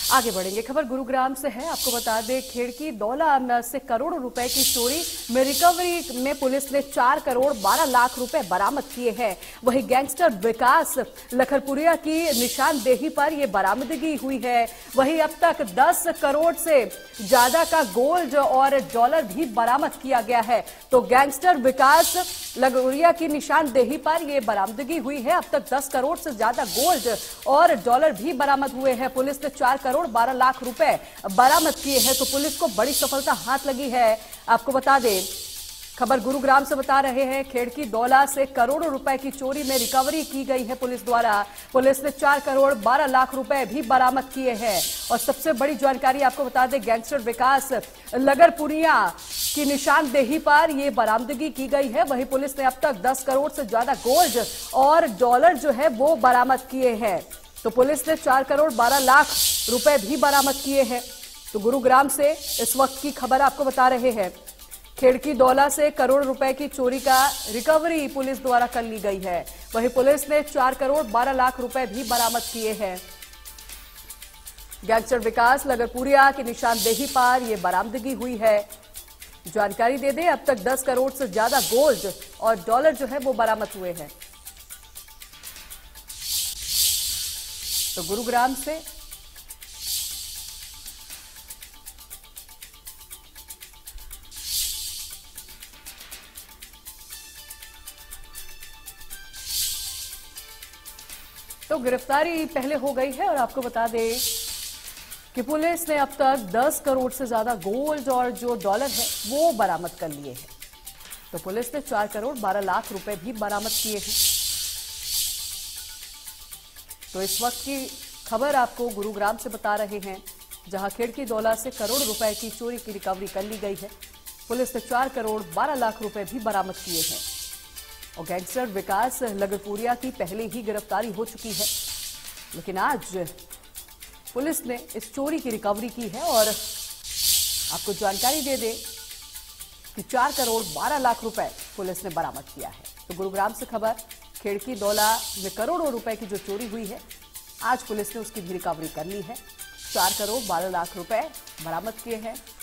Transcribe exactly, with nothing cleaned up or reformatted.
आगे बढ़ेंगे। खबर गुरुग्राम से है। आपको बता दें, खेड़की दौला से करोड़ों रुपए की चोरी में रिकवरी में पुलिस ने चार करोड़ बारह लाख रुपए बरामद किए हैं। वहीं गैंगस्टर विकास लखरपुरिया की निशानदेही पर यह बरामदगी हुई है। वहीं अब तक दस करोड़ से ज्यादा का गोल्ड और डॉलर भी बरामद किया गया है। तो गैंगस्टर विकास लखरपुरिया की निशानदेही पर यह बरामदगी हुई है। अब तक दस करोड़ से ज्यादा गोल्ड और डॉलर भी बरामद हुए हैं। पुलिस ने चार करोड़ बारह लाख रुपए बरामद किए हैं। तो पुलिस को बड़ी सफलता हाथ लगी है। आपको बता दें, खबर गुरुग्राम से बता रहे हैं, खेड़की दौला से करोड़ों रुपए की चोरी में रिकवरी की गई है पुलिस द्वारा। पुलिस ने चार करोड़ बारह लाख रुपए भी बरामद किए हैं। और सबसे बड़ी जानकारी आपको बता दें, गैंगस्टर विकास लगरपुरिया की निशानदेही पर यह बरामदगी की गई है। वहीं पुलिस ने अब तक दस करोड़ से ज्यादा गोल्ड और डॉलर जो है वो बरामद किए हैं। तो पुलिस ने चार करोड़ बारह लाख रुपए भी बरामद किए हैं। तो गुरुग्राम से इस वक्त की खबर आपको बता रहे हैं। खेड़की दौला से करोड़ रुपए की चोरी का रिकवरी पुलिस द्वारा कर ली गई है। वहीं पुलिस ने चार करोड़ बारह लाख रुपए भी बरामद किए हैं। गैंगस्टर विकास लगरपुरिया की निशानदेही पर यह बरामदगी हुई है। जानकारी दे दें, अब तक दस करोड़ से ज्यादा गोल्ड और डॉलर जो है वो बरामद हुए हैं। तो गुरुग्राम से तो गिरफ्तारी पहले हो गई है। और आपको बता दें कि पुलिस ने अब तक दस करोड़ से ज्यादा गोल्ड और जो डॉलर है वो बरामद कर लिए हैं। तो पुलिस ने चार करोड़ बारह लाख रुपए भी बरामद किए हैं। तो इस वक्त की खबर आपको गुरुग्राम से बता रहे हैं, जहां खेड़की दौला से करोड़ रुपए की चोरी की रिकवरी कर ली गई है। पुलिस ने चार करोड़ बारह लाख रुपए भी बरामद किए हैं। और गैंगस्टर विकास लगरपुरिया की पहले ही गिरफ्तारी हो चुकी है, लेकिन आज पुलिस ने इस चोरी की रिकवरी की है। और आपको जानकारी दे दें कि चार करोड़ बारह लाख रुपए पुलिस ने बरामद किया है। तो गुरुग्राम से खबर, खेड़की दौला में करोड़ों रुपए की जो चोरी हुई है, आज पुलिस ने उसकी भी रिकवरी कर ली है। चार करोड़ बारह लाख रुपए बरामद किए हैं।